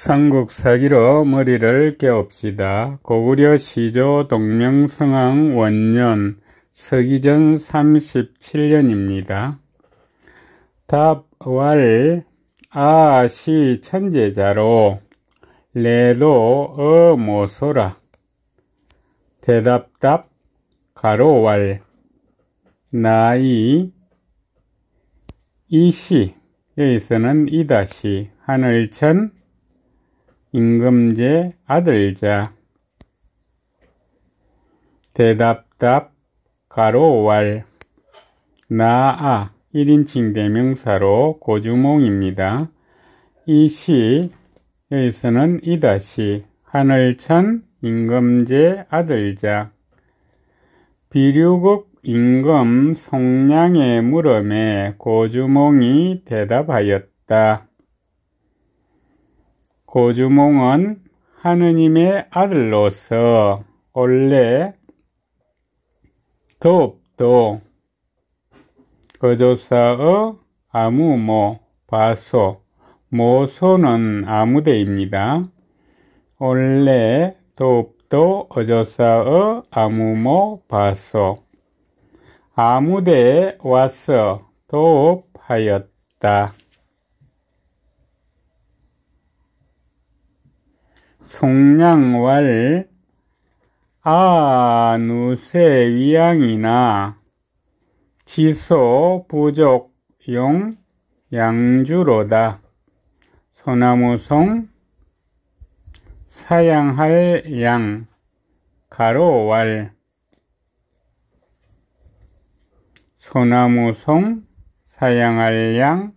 삼국사기로 머리를 깨웁시다. 고구려 시조 동명성왕 원년 서기전 37년입니다. 답왈 아시 천재자로 레도 모소라. 대답답 가로왈 나이 이시 여기서는 이다시 하늘천 임금제 아들자. 대답답 가로왈 나아 1인칭 대명사로 고주몽입니다. 이시 여기서는 이다시 하늘천 임금제 아들자. 비류국 임금 송량의 물음에 고주몽이 대답하였다. 고주몽은 하느님의 아들로서 원래 더욱더 거조사의 아무모 바소 모소는 아무대입니다. 원래 더욱더 어조사의 아무모 바소 아무대에 와서 도읍하였다. 송량왈 아누세 위양이나 지소 부족용 양주로다. 소나무송 사양할 양 가로왈 소나무송 사양할 양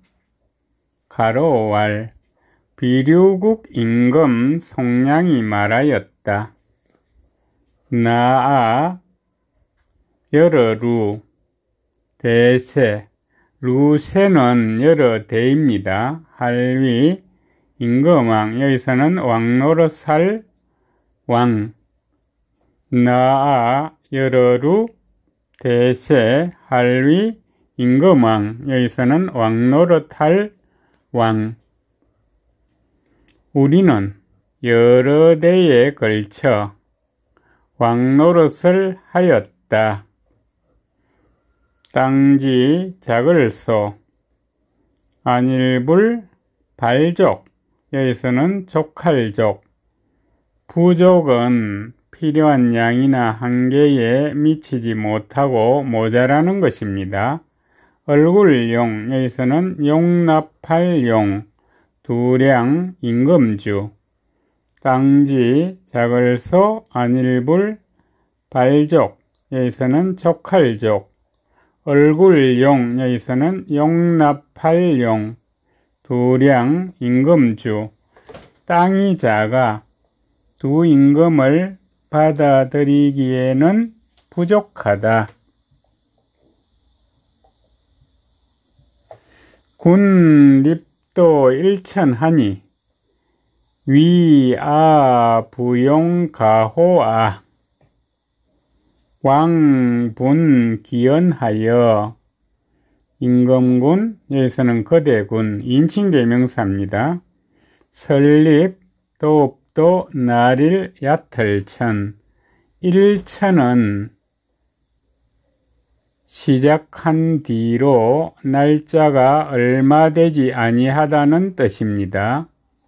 가로왈 비류국 임금 송량이 말하였다. 나아 여러 루 대세 루세는 여러 대입니다. 할위 임금왕 여기서는 왕 노릇할 왕 나아 여러 루 대세 할위 임금왕 여기서는 왕 노릇할 왕. 우리는 여러 대에 걸쳐 왕노릇을 하였다. 땅지 작을소 안일불 발족 여기서는 족할족 부족은 필요한 양이나 한계에 미치지 못하고 모자라는 것입니다. 얼굴용 여기서는 용납할 용 두량 임금주 땅지 작을소 안일불 발족 여기서는 족할족 얼굴용 여기서는 용납할 용 두량 임금주 땅이 작아 두 임금을 받아들이기에는 부족하다. 군립도 일천하니 위아 부용가호아 왕분 기연하여 임금군 여기서는 거대군 인칭대명사입니다. 설립 도읍도 나릴 야털천 일천은 시작한 뒤로 날짜가 얼마 되지 아니하다는 뜻입니다.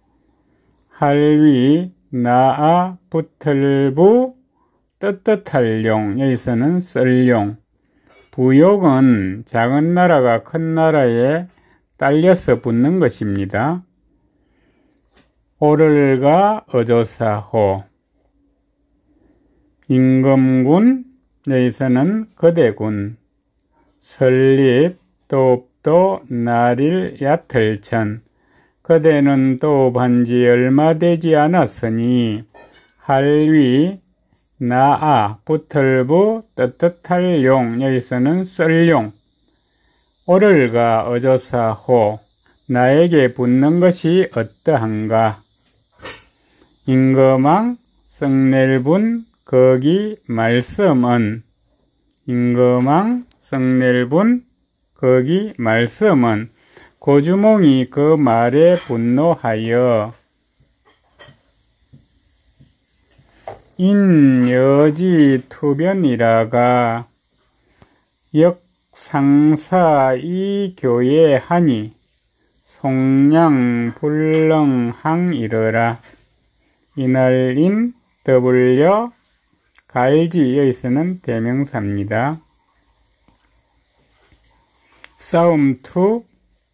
할위 나아 붙을부 떳떳할 용 여기서는 쓸용 부욕은 작은 나라가 큰 나라에 딸려서 붙는 것입니다. 오를가 어조사호 임금군 여기서는 거대군 설립 도읍도 나릴 야털천 거대는 도읍한 지 얼마 되지 않았으니 할위 나아 붙을부 떳떳할 용 여기서는 쓸용 오를가 어조사호 나에게 붙는 것이 어떠한가. 임금왕 성낼분 거기 말씀은 임금왕 성낼분 거기 말씀은 고주몽이 그 말에 분노하여 인여지 투변이라가 역상사 이 교에 하니 송량 불렁항 이르라. 이날 인 더불려 갈지 여기서는 대명사입니다. 싸움투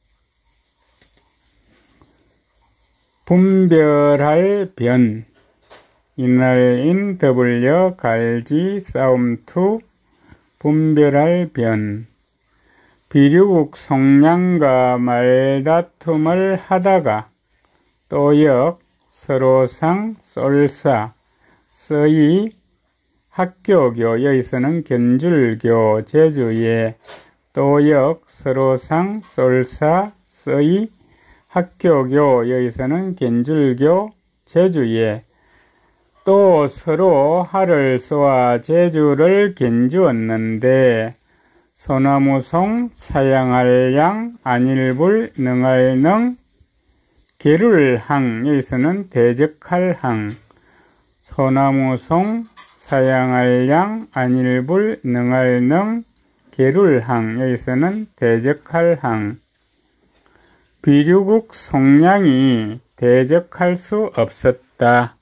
분별할 변. 이날 인 더불려 갈지 싸움투 분별할 변. 비류국 송량과 말다툼을 하다가 또역 서로상 쏠사 서이 학교교 여기서는 견줄교 제주에 또역 서로상 쏠사 서이 학교교 여기서는 견줄교 제주에 또 서로 활을 쏘아 제주를 견주었는데 소나무송 사양할 양 안일불 능할 능 계룰항 여기서는 대적할 항. 소나무송 사양할 양 안일불 능할 능 계룰항 여기서는 대적할 항. 비류국 송량이 대적할 수 없었다.